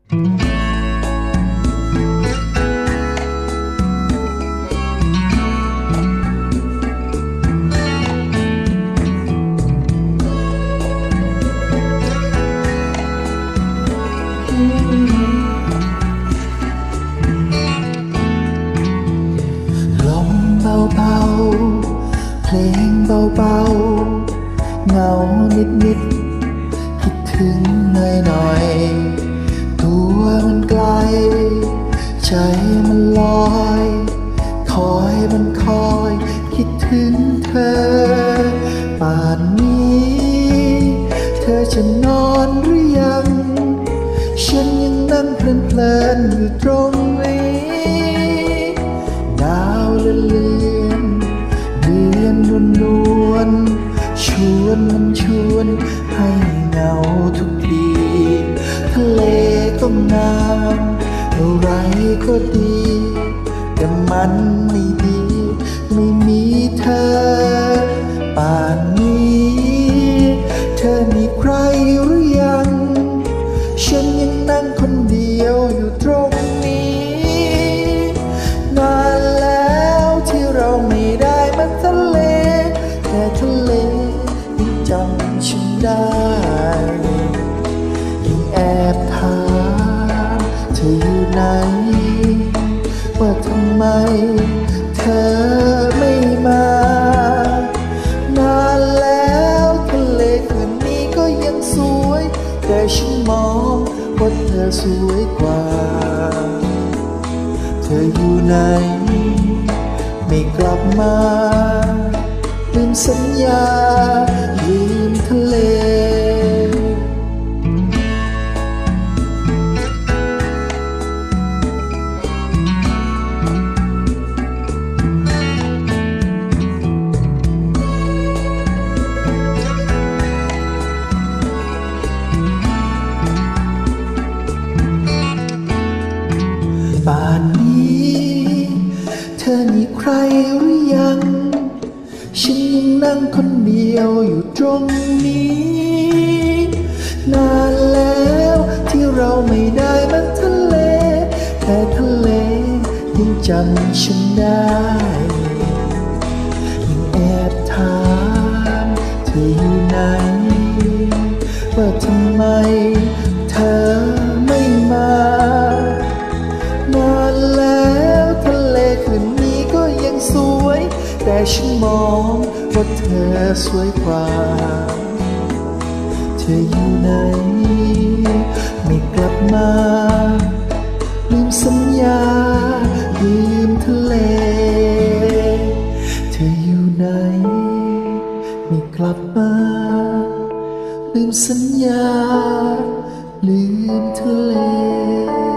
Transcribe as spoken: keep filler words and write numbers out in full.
ลมเบาๆเพลงเบาๆเงานิดๆคิดถึงหน่อยๆตัวมันไกลใจมันลอยคอยมันคอยคิดถึงเธอป่านนี้เธอจะนอนหรือยังฉันยังนั่งเพลินๆอยู่ตรงนี้ดาวเลือนเดือนนวลนวลชวนมันชวนให้เหงาทุกทีทะเลก็งามอะไรก็ดีแต่มันไม่ดีไม่มีเธอป่านนี้เธอมีใครหรือยังฉันยังนั่งคนเดียวอยู่ตรงนี้นานแล้วที่เราไม่ได้มาทะเลแต่ทะเลยังจำฉันได้ยังแอบถามเธออยู่ไหนว่าทำไมเธอไม่มานานแล้วทะเลคืนนี้ก็ยังสวยแต่ฉันมองว่าเธอสวยกว่าเธออยู่ไหนไม่กลับมาลืมสัญญาลืมทะเลป่านนี้เธอมีใครหรือยังฉันยังนั่งคนเดียวอยู่ตรงนี้นานแล้วที่เราไม่ได้มาทะเลแต่ทะเลยังจำฉันได้ยังแอบถามเธออยู่ไหนว่าทำไมเธอไม่มานานแล้วทะเลคืนนี้ก็ยังสวยแต่ฉันมองว่าเธอสวยกว่าเธออยู่ไหนไม่กลับมาลืมสัญญาลืมทะเลเธออยู่ไหนไม่กลับมาลืมสัญญาลืมทะเล